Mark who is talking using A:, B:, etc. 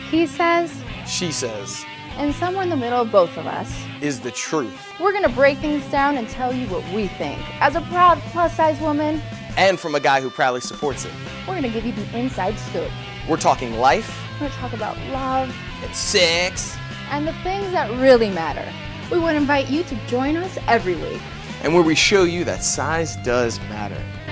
A: He says.
B: She says.
A: And somewhere in the middle of both of us
B: Is the truth.
A: we're gonna break things down and tell you what we think. As a proud plus-size woman,
B: And from a guy who proudly supports it.
A: we're gonna give you the inside scoop.
B: We're talking life.
A: We're gonna talk about love
B: And sex.
A: and the things that really matter. We would invite you to join us every week.
B: And where we show you that size does matter.